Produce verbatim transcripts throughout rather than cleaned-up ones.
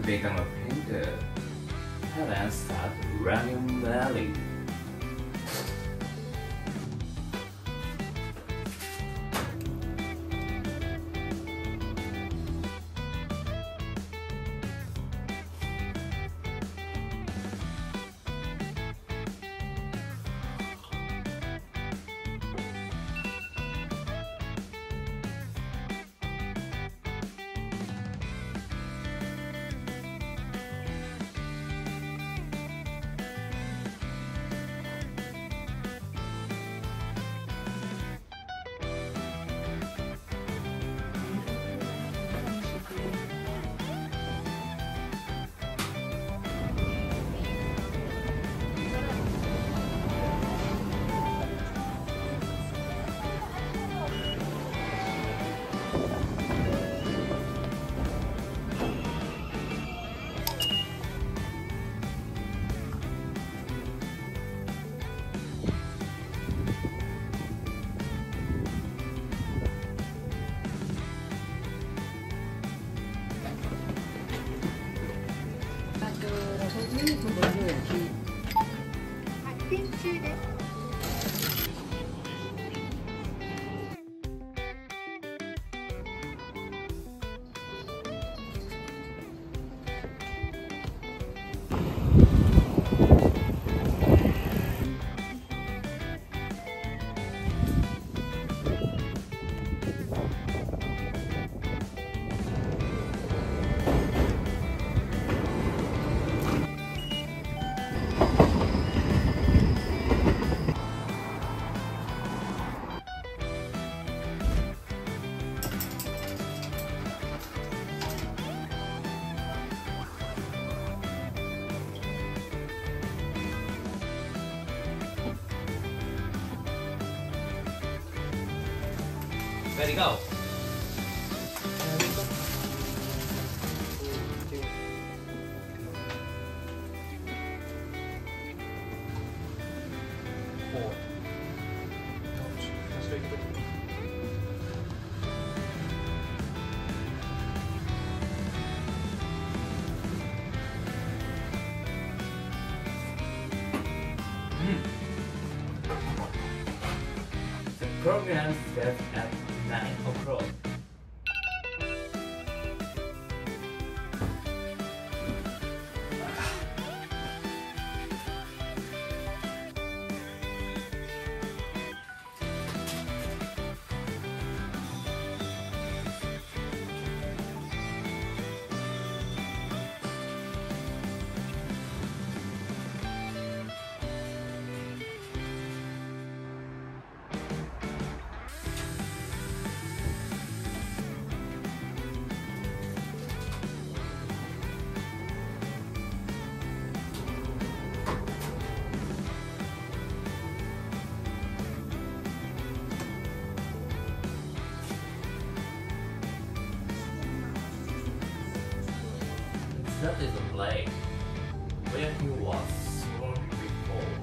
become a painter, Helen started running Valley. Ready, go. Four. The program starts at nine o'clock. That is a play where he was sworn before.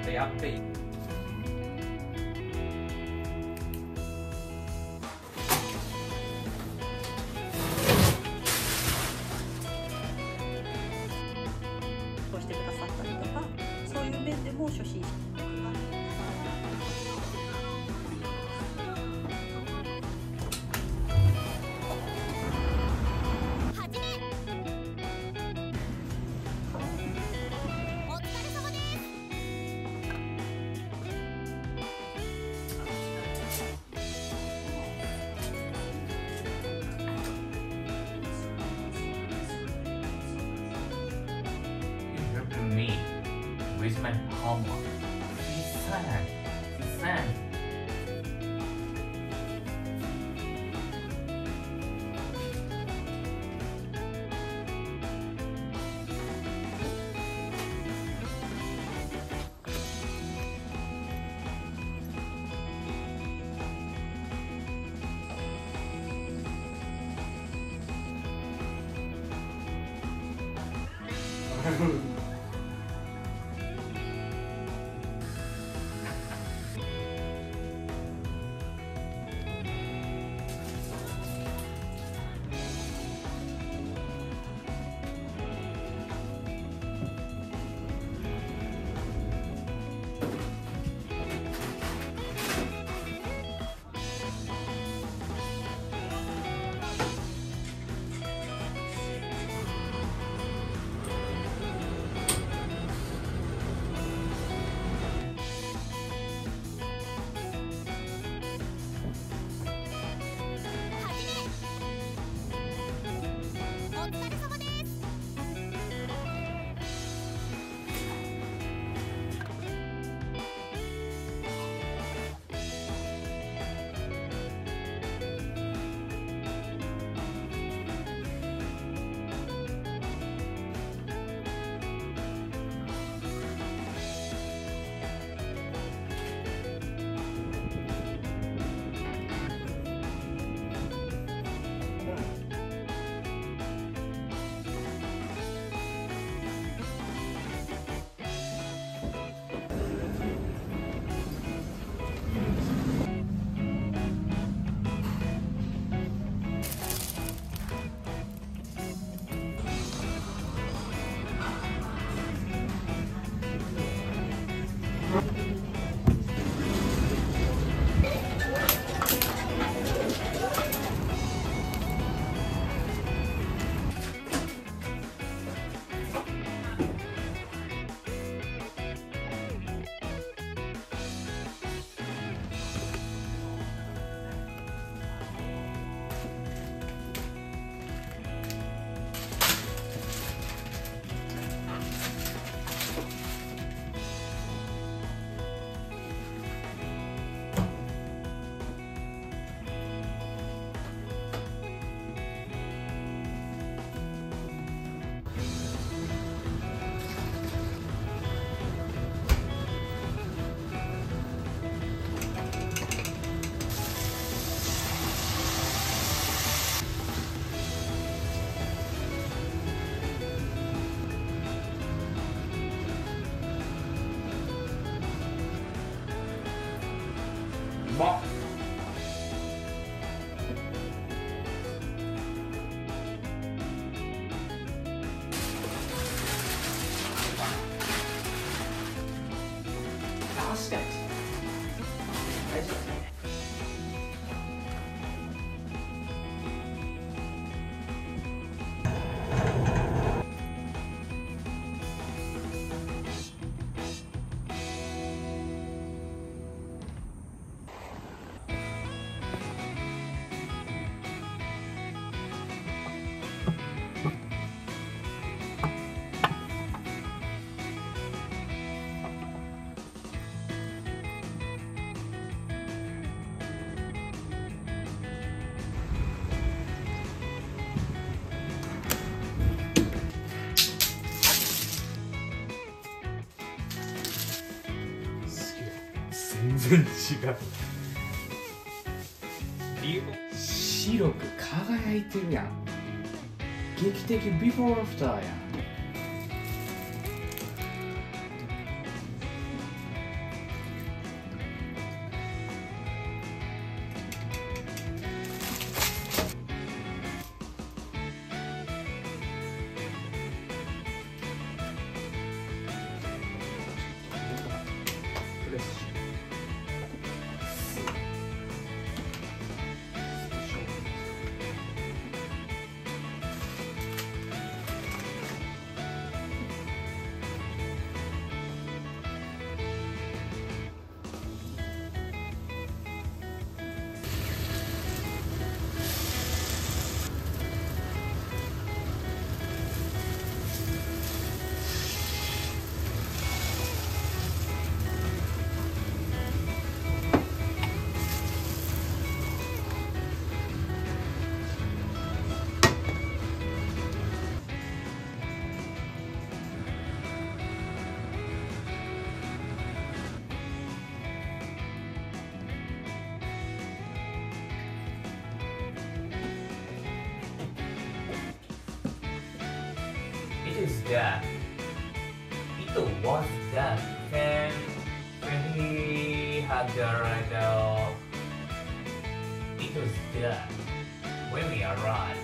とやっべえ。 してくださったりとか、そういう面でも初心者 me with my homework. He's sad. He's sad. まっ確かに大事だね。全然違う。白く輝いてるやん。劇的ビフォーアフターやん。 done. It was done. Then when he had the radio, it was done. When we arrived.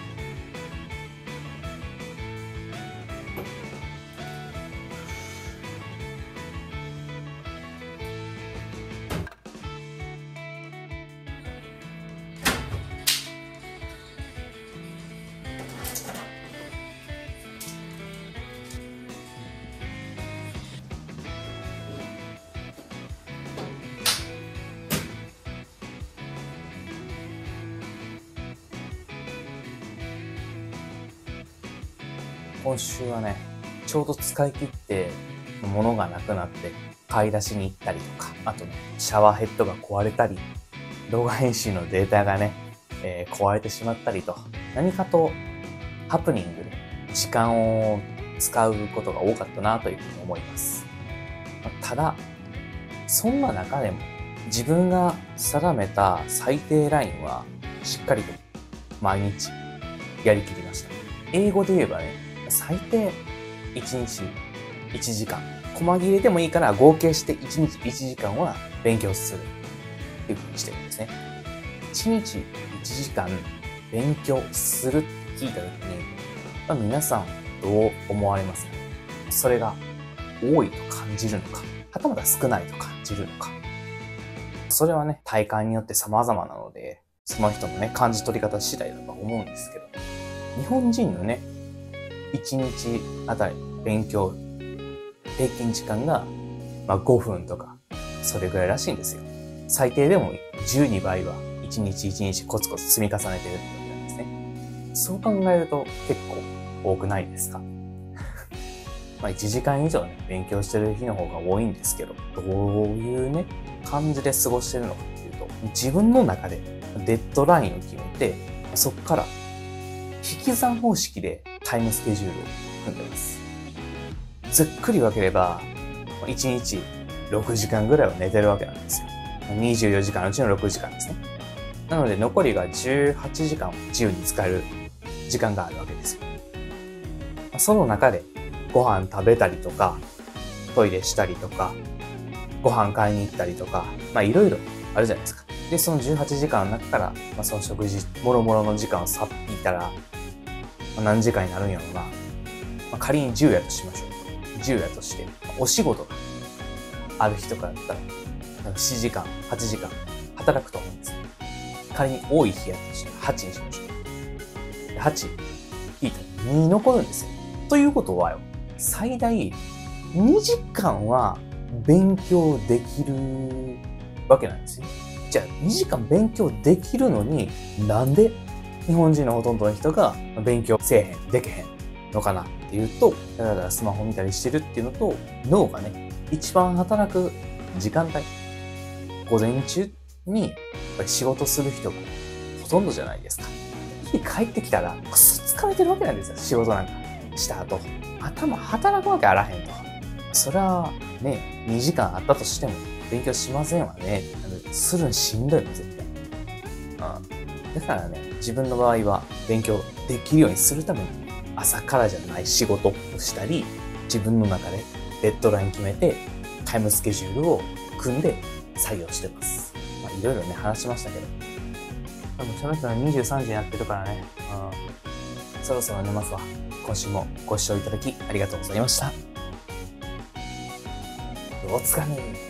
今週はね、ちょうど使い切って物がなくなって買い出しに行ったりとか、あとね、シャワーヘッドが壊れたり、動画編集のデータがね、えー、壊れてしまったりと、何かとハプニングで時間を使うことが多かったなというふうに思います。ただ、そんな中でも自分が定めた最低ラインはしっかりと毎日やりきりました。英語で言えばね、最低いちにちいちじかん。細切れでもいいから合計していちにちいちじかんは勉強するっていうふうにしてるんですね。いちにちいちじかん勉強するって聞いたときに、まあ、皆さんどう思われますか？それが多いと感じるのか、はたまた少ないと感じるのか。それはね、体感によって様々なので、その人のね、感じ取り方次第だと思うんですけど、日本人のね、いちにちあたり勉強平均時間が、まあ、ごふんとかそれぐらいらしいんですよ。最低でもじゅうにばいはいちにちいちにちコツコツ積み重ねてるってわけなんですね。そう考えると結構多くないですか？まあいちじかん以上ね勉強してる日の方が多いんですけど、どういうね感じで過ごしてるのかっていうと、自分の中でデッドラインを決めて、そこから引き算方式でタイムスケジュールを組んでます。ざっくり分ければ、いちにちろくじかんぐらいは寝てるわけなんですよ。にじゅうよじかんのうちのろくじかんですね。なので残りがじゅうはちじかんを自由に使える時間があるわけですよ。その中でご飯食べたりとか、トイレしたりとか、ご飯買いに行ったりとか、まあいろいろあるじゃないですか。で、そのじゅうはちじかんの中から、まあ、その食事、もろもろの時間をさっ引いたら、まあ、何時間になるんやろうな。まあ、仮にじゅうやとしましょう。じゅうやとして、お仕事がある日とかだったら、しちじかん、はちじかん働くと思うんですよ。仮に多い日やとしてはちにしましょう。はち引いたらに残るんですよ。ということはよ、最大にじかんは勉強できるわけなんですよ。じゃあにじかん勉強できるのに、なんで日本人のほとんどの人が勉強せえへん、でけへんのかなっていうと、だらだらスマホ見たりしてるっていうのと、脳がね、一番働く時間帯、午前中にやっぱり仕事する人がほとんどじゃないですか。家帰ってきたらクソ疲れてるわけなんですよ。仕事なんかした後。頭働くわけあらへんと。それはね、にじかんあったとしても勉強しませんわね。するのしんどいもん、絶対。ああだからね、自分の場合は勉強できるようにするために、朝からじゃない仕事をしたり、自分の中でデッドライン決めて、タイムスケジュールを組んで作業してます。まあ、いろいろね、話しましたけど。多分その人はにじゅうさんじにやってるからね、うん、そろそろ寝ますわ。今週もご視聴いただきありがとうございました。お疲れ。